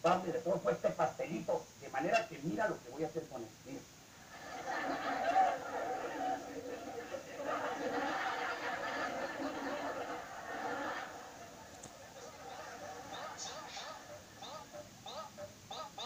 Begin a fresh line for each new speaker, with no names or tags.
culpable de todo fue este pastelito, de manera que mira lo que voy a hacer con él.